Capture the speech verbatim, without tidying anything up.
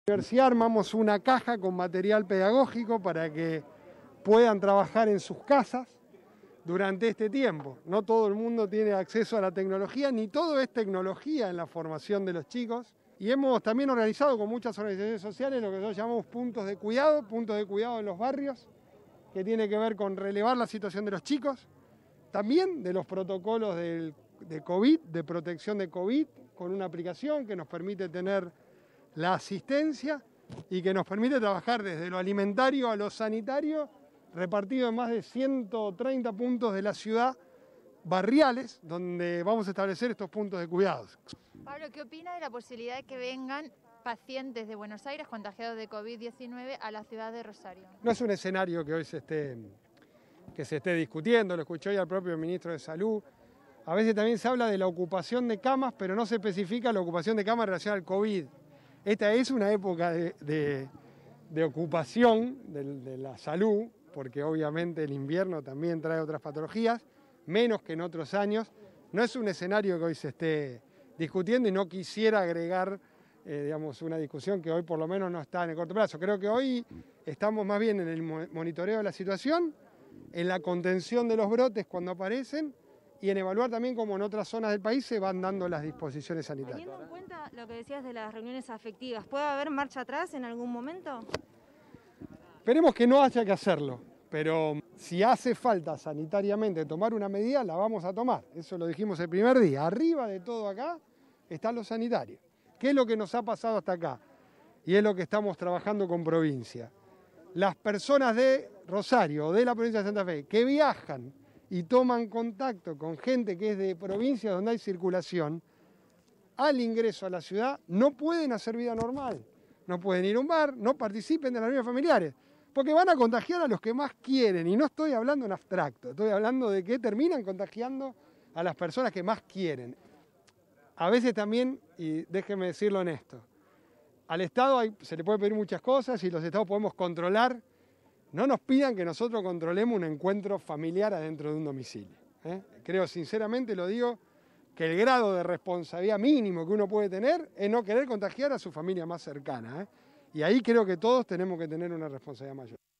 En la universidad armamos una caja con material pedagógico para que puedan trabajar en sus casas durante este tiempo. No todo el mundo tiene acceso a la tecnología, ni todo es tecnología en la formación de los chicos. Y hemos también organizado con muchas organizaciones sociales lo que nosotros llamamos puntos de cuidado, puntos de cuidado en los barrios, que tiene que ver con relevar la situación de los chicos, también de los protocolos del, de COVID, de protección de COVID, con una aplicación que nos permite tener la asistencia y que nos permite trabajar desde lo alimentario a lo sanitario, repartido en más de ciento treinta puntos de la ciudad, barriales, donde vamos a establecer estos puntos de cuidados. Pablo, ¿qué opina de la posibilidad de que vengan pacientes de Buenos Aires contagiados de COVID diecinueve a la ciudad de Rosario? No es un escenario que hoy se esté, que se esté discutiendo, lo escuché hoy al propio ministro de Salud. A veces también se habla de la ocupación de camas, pero no se especifica la ocupación de camas en relación al COVID. Esta es una época de, de, de ocupación de, de la salud, porque obviamente el invierno también trae otras patologías, menos que en otros años. No es un escenario que hoy se esté discutiendo y no quisiera agregar eh, digamos, una discusión que hoy por lo menos no está en el corto plazo. Creo que hoy estamos más bien en el monitoreo de la situación, en la contención de los brotes cuando aparecen y en evaluar también cómo en otras zonas del país se van dando las disposiciones sanitarias. Teniendo en cuenta lo que decías de las reuniones afectivas, ¿puede haber marcha atrás en algún momento? Esperemos que no haya que hacerlo, pero si hace falta sanitariamente tomar una medida, la vamos a tomar. Eso lo dijimos el primer día. Arriba de todo acá están los sanitarios. ¿Qué es lo que nos ha pasado hasta acá? Y es lo que estamos trabajando con provincia. Las personas de Rosario o de la provincia de Santa Fe que viajan y toman contacto con gente que es de provincias donde hay circulación, al ingreso a la ciudad no pueden hacer vida normal. No pueden ir a un bar, no participen de las reuniones familiares, porque van a contagiar a los que más quieren. Y no estoy hablando en abstracto, estoy hablando de que terminan contagiando a las personas que más quieren. A veces también, y déjenme decirlo en esto, al Estado hay, se le puede pedir muchas cosas y los Estados podemos controlar. No nos pidan que nosotros controlemos un encuentro familiar adentro de un domicilio. ¿eh? Creo, sinceramente lo digo, que el grado de responsabilidad mínimo que uno puede tener es no querer contagiar a su familia más cercana. ¿eh? Y ahí creo que todos tenemos que tener una responsabilidad mayor.